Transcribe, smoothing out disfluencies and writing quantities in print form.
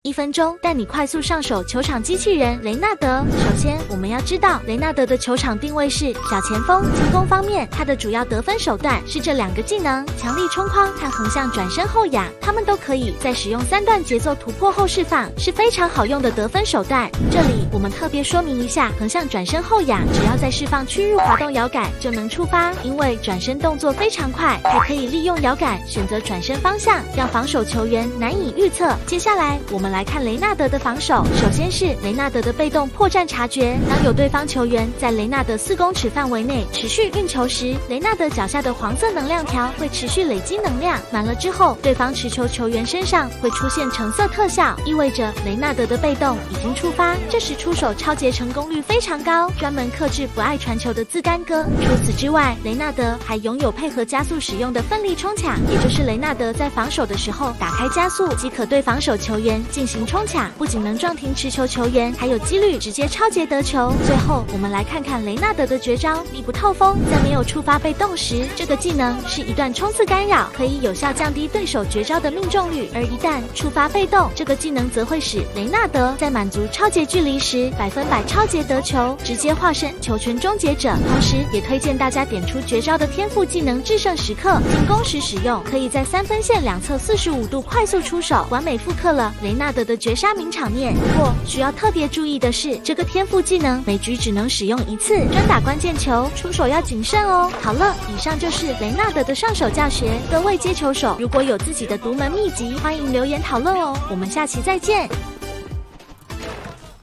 1分钟带你快速上手球场机器人雷纳德。首先，我们要知道雷纳德的球场定位是小前锋。进攻方面，他的主要得分手段是这2个技能：强力冲框和横向转身后仰。他们都可以在使用3段节奏突破后释放，是非常好用的得分手段。这里我们特别说明一下，横向转身后仰，只要在释放区域滑动摇杆就能触发，因为转身动作非常快，还可以利用摇杆选择转身方向，让防守球员难以预测。接下来我们来看雷纳德的防守。首先是雷纳德的被动破绽察觉，当有对方球员在雷纳德4公尺范围内持续运球时，雷纳德脚下的黄色能量条会持续累积能量，满了之后，对方持球球员身上会出现橙色特效，意味着雷纳德的被动已经触发。这时出手超节成功率非常高，专门克制不爱传球的自干哥。除此之外，雷纳德还拥有配合加速使用的奋力冲抢，也就是雷纳德在防守的时候打开加速即可对防守球员进行冲抢，不仅能撞停持球球员，还有几率直接超节得球。最后我们来看看雷纳德的绝招密不透风。在没有触发被动时，这个技能是一段冲刺干扰，可以有效降低对手绝招的命中率，而一旦触发被动，这个技能则会使雷纳德在满足超节距离时100%超节得球，直接化身球权终结者。同时也推荐大家点出绝招的天赋技能制胜时刻，进攻时使用，可以在3分线两侧45度快速出手，完美复刻了雷纳德的绝杀名场面。不过需要特别注意的是，这个天赋技能每局只能使用1次，专打关键球，出手要谨慎哦。好了，以上就是雷纳德的上手教学。各位接球手如果有自己的独门秘籍，欢迎留言讨论哦。我们下期再见。